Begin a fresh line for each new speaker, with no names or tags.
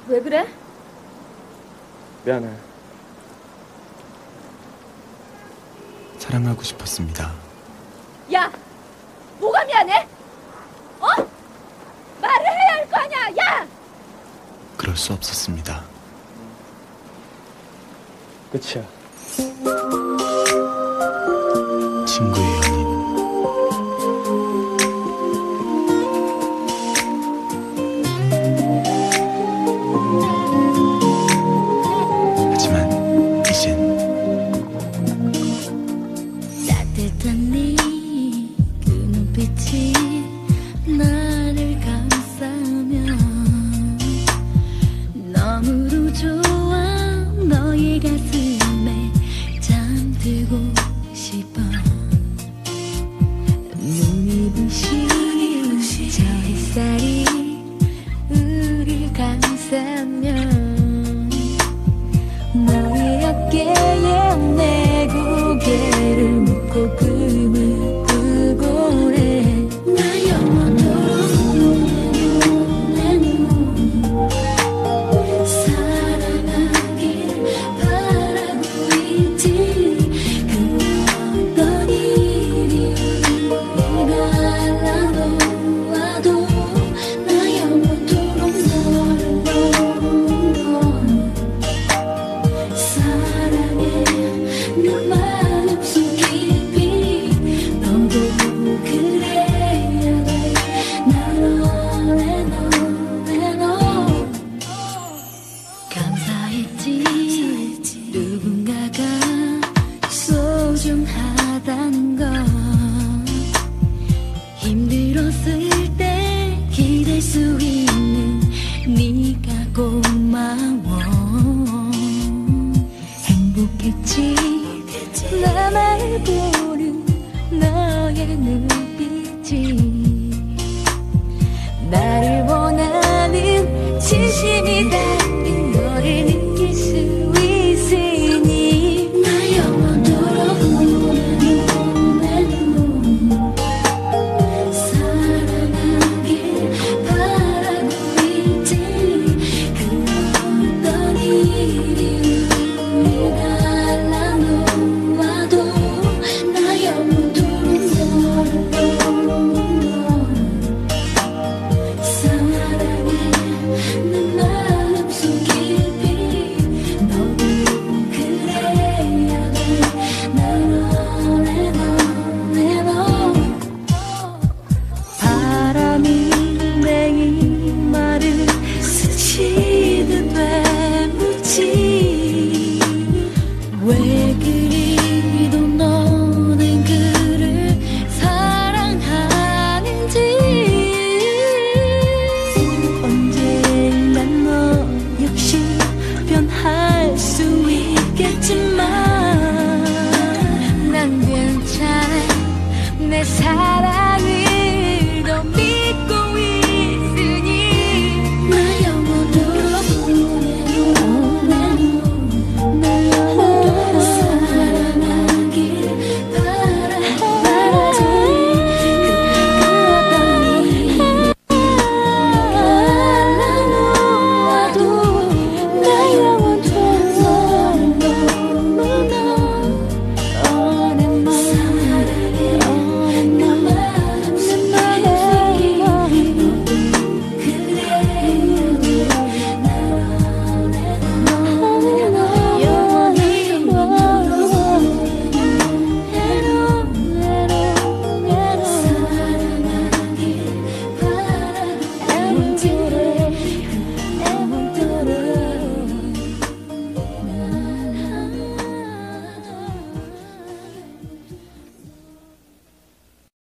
왜 그래?
미안해.
사랑하고 싶었습니다.
야! 뭐가 미안해? 어? 말을 해야 할 거 아니야! 야!
그럴 수 없었습니다.
끝이야.
친구의 연인. 하지만 이젠
따뜻한 네 그 눈빛이 나를 감싸면 너무도 좋아. 너의 가슴에 잠들고 싶어. 눈이 부신 저 햇살이 우릴 감싸면 너의 어깨에 내 고개를 묻고 꿈을 꾸고 해. 나 영원토록 내 눈 사랑하길 바라고 있지. 그 어떤 일이 갈라도 와도 나 영원토록 너를 보는 사랑해. 내 마음속 깊이 너도 그래야 돼. 날 원해 너의 너. 감사했지. 누군가가 소중하단 걸. 힘들었을 때 기댈 수 있는 네가 고마워. 행복했지. 나만 보는 너의 눈빛이 나를